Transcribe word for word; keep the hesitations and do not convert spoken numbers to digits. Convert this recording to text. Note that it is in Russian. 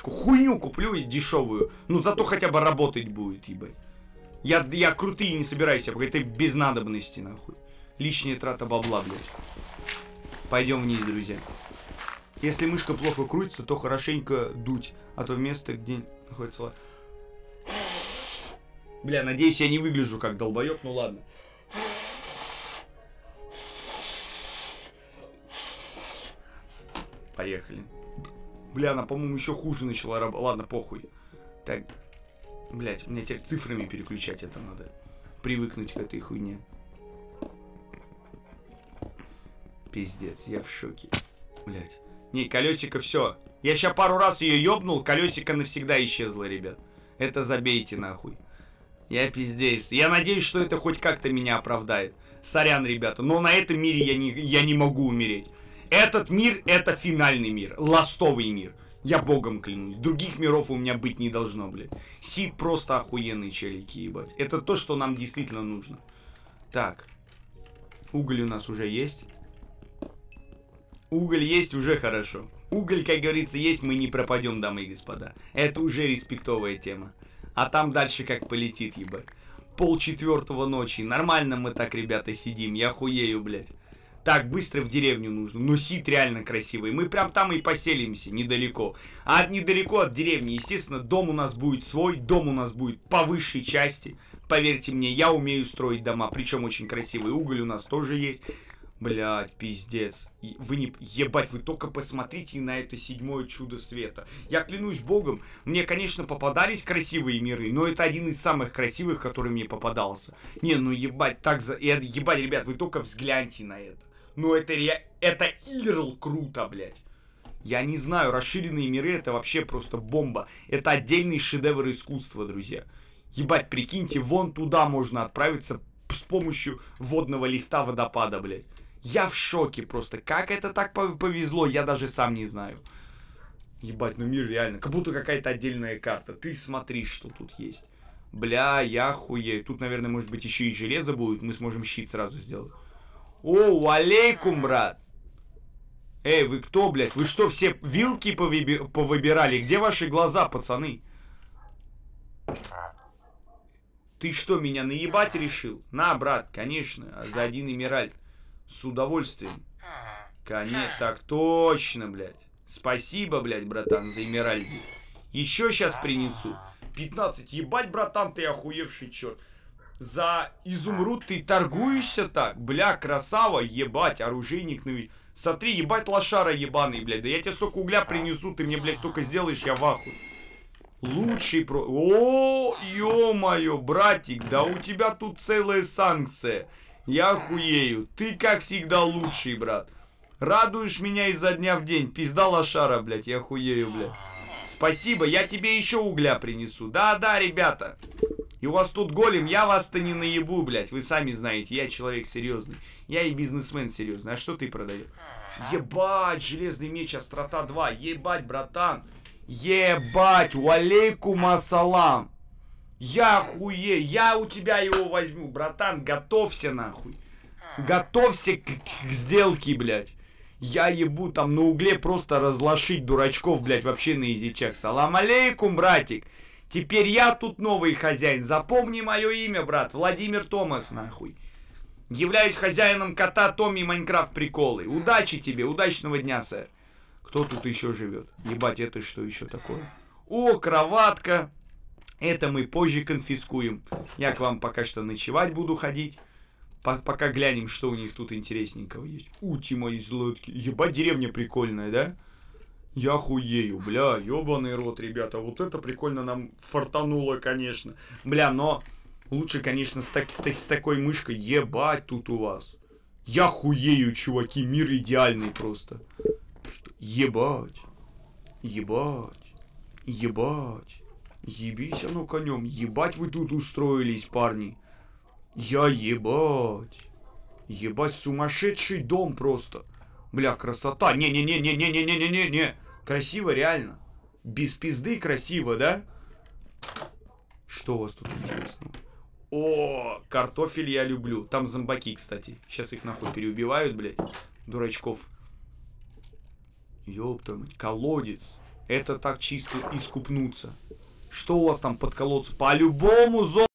мышку, хуйню куплю и дешевую. Ну, зато хотя бы работать будет, ебать. Я, я крутые не собираюсь, это без надобности, нахуй. Лишняя трата бабла, блядь. Пойдем вниз, друзья. Если мышка плохо крутится, то хорошенько дуть. А то место, где находится... Бля, надеюсь, я не выгляжу как долбоёб, ну ладно. Поехали. Бля, она, по-моему, еще хуже начала работать. Ладно, похуй. Так, блядь, мне теперь цифрами переключать это надо. Привыкнуть к этой хуйне. Пиздец, я в шоке. Блядь. Не, колесико все. Я сейчас пару раз ее ёбнул, колесико навсегда исчезло, ребят. Это забейте нахуй. Я пиздец. Я надеюсь, что это хоть как-то меня оправдает. Сорян, ребята, но на этом мире я не, я не могу умереть. Этот мир, это финальный мир. Ластовый мир. Я богом клянусь. Других миров у меня быть не должно, блядь. Сид просто охуенный, челики, ебать. Это то, что нам действительно нужно. Так. Уголь у нас уже есть. Уголь есть, уже хорошо. Уголь, как говорится, есть, мы не пропадем, дамы и господа. Это уже респектовая тема. А там дальше как полетит, ебать. Пол четвертого ночи. Нормально мы так, ребята, сидим. Я хуею, блядь. Так, быстро в деревню нужно. Но Сид реально красивый. Мы прям там и поселимся, недалеко. А от недалеко от деревни, естественно, дом у нас будет свой. Дом у нас будет по высшей части. Поверьте мне, я умею строить дома. Причем очень красивый. Уголь у нас тоже есть. Блядь, пиздец. Вы не... Ебать, вы только посмотрите на это седьмое чудо света. Я клянусь богом, мне, конечно, попадались красивые миры, но это один из самых красивых, который мне попадался. Не, ну ебать, так за... Ебать, ребят, вы только взгляньте на это. Ну это ре... Это ирл круто, блядь. Я не знаю, расширенные миры это вообще просто бомба. Это отдельный шедевр искусства, друзья. Ебать, прикиньте, вон туда можно отправиться с помощью водного лифта водопада, блядь. Я в шоке просто. Как это так повезло, я даже сам не знаю. Ебать, ну мир реально. Как будто какая-то отдельная карта. Ты смотри, что тут есть. Бля, я хуею. Тут, наверное, может быть, еще и железо будет. Мы сможем щит сразу сделать. О, алейкум, брат. Эй, вы кто, блядь? Вы что, все вилки повыби повыбирали? Где ваши глаза, пацаны? Ты что, меня наебать решил? На, брат, конечно. За один эмеральд. С удовольствием. Конечно, так точно, блядь. Спасибо, блядь, братан, за эмеральды. Еще сейчас принесу. пятнадцать. Ебать, братан, ты охуевший черт. За изумруд ты торгуешься так? Бля, красава, ебать, оружейник. Ну, смотри, ебать, лошара ебаный, блядь. Да я тебе столько угля принесу, ты мне, блядь, столько сделаешь, я в ахуе. Лучший про... О, ё-моё, братик, да у тебя тут целая санкция. Я хуею. Ты, как всегда, лучший, брат. Радуешь меня изо дня в день. Пизда лошара, блядь, я хуею, блядь. Спасибо, я тебе еще угля принесу. Да-да, ребята. И у вас тут голем, я вас-то не наебу, блядь. Вы сами знаете, я человек серьезный. Я и бизнесмен серьезный. А что ты продаешь? Ебать, железный меч, острота два. Ебать, братан. Ебать, валейкум ассалам. Я охуею, я у тебя его возьму, братан, готовься нахуй. Готовься к, к сделке, блядь. Я ебу там на угле просто разлошить дурачков, блядь, вообще на язычах. Салам алейкум, братик. Теперь я тут новый хозяин. Запомни мое имя, брат, Владимир Томас, нахуй. Являюсь хозяином кота Томми Майнкрафт приколы. Удачи тебе, удачного дня, сэр. Кто тут еще живет? Ебать, это что еще такое? О, кроватка. Это мы позже конфискуем. Я к вам пока что ночевать буду ходить. По пока глянем, что у них тут интересненького есть. Ути мои злотки. Ебать, деревня прикольная, да? Я хуею, бля, ебаный рот, ребята. Вот это прикольно нам фартануло, конечно. Бля, но лучше, конечно, с, так с, с такой мышкой. Ебать тут у вас. Я хуею, чуваки. Мир идеальный просто. Что? Ебать. Ебать. Ебать. Ебись оно конем. Ебать вы тут устроились, парни. Я ебать. Ебать, сумасшедший дом просто. Бля, красота. Не-не-не-не-не-не-не-не-не. Красиво, реально. Без пизды красиво, да? Что у вас тут интересного? О, картофель я люблю. Там зомбаки, кстати. Сейчас их нахуй переубивают, блядь. Дурачков. Ёпта мать. Колодец. Это так чисто искупнуться. Что у вас там под колодцем? По-любому золото.